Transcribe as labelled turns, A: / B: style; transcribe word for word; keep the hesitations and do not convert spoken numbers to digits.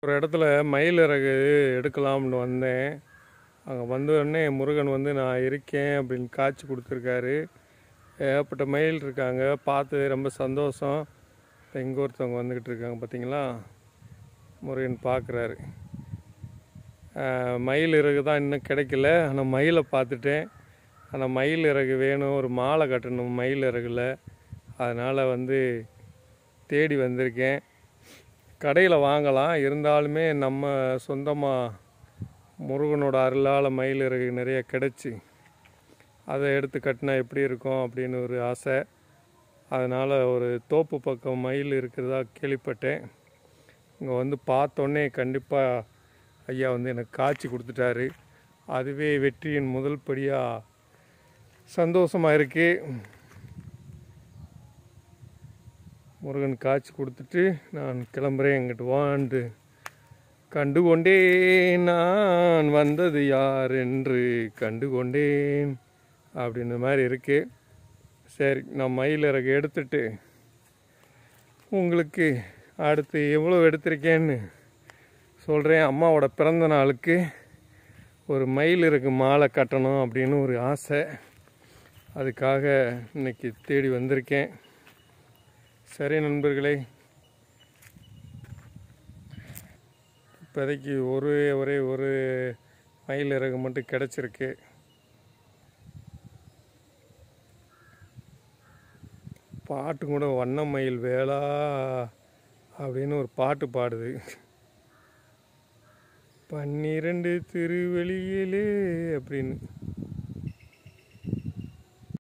A: ஒரு இடத்துல மயில் இறகு எடுக்கலாம்னு வந்தேன். அங்கே வந்த உடனே முருகன் வந்து நான் இருக்கேன் அப்படின்னு காட்சி கொடுத்துருக்காரு. ஏகப்பட்ட மயில் இருக்காங்க. பார்த்தது ரொம்ப சந்தோஷம். இங்கே ஒருத்தவங்க வந்துக்கிட்டு இருக்காங்க பார்த்தீங்களா, முருகன் பார்க்குறாரு. மயில் இறகு தான் இன்னும் கிடைக்கல. ஆனால் மயிலை பார்த்துட்டேன். ஆனால் மயில் இறகு வேணும், ஒரு மாலை கட்டணும் மயில் இறகுல. அதனால் வந்து தேடி வந்திருக்கேன். கடையில் வாங்கலாம், இருந்தாலுமே நம்ம சொந்தமாக முருகனோட அருளால் மயில் இறகு நிறைய கிடச்சி அதை எடுத்து கட்டினா எப்படி இருக்கும் அப்படின்னு ஒரு ஆசை. அதனால் ஒரு தோப்பு பக்கம் மயில் இருக்கிறதா கேள்விப்பட்டேன். இங்கே வந்து பார்த்தோன்னே கண்டிப்பாக ஐயா வந்து எனக்கு காட்சி கொடுத்துட்டாரு. அதுவே வெற்றியின் முதல் படியாக சந்தோஷமாக இருக்குது. முருகன் காட்சி கொடுத்துட்டு நான் கிளம்புறேன். எங்கிட்ட வாண்டு கண்டுகொண்டேன், நான் வந்தது யார் என்று கண்டுகொண்டேன் அப்படின்ற மாதிரி இருக்குது. சரி, நான் மயில் இறகு எடுத்துட்டு உங்களுக்கு அடுத்து எவ்வளோ எடுத்திருக்கேன்னு சொல்கிறேன். அம்மாவோட பிறந்த நாளுக்கு ஒரு மயில் இறகு மாலை கட்டணும் அப்படின்னு ஒரு ஆசை. அதுக்காக இன்னைக்கு தேடி வந்திருக்கேன். சரி நண்பர்களே, இப்போதைக்கு ஒரு ஒரே ஒரு மயில் இறகு மட்டும் கிடச்சிருக்கு. பாட்டு கூட வண்ண மயில் வேளா அப்படின்னு ஒரு பாட்டு பாடுது. பன்னிரண்டு திருவெளியிலே அப்படின்னு.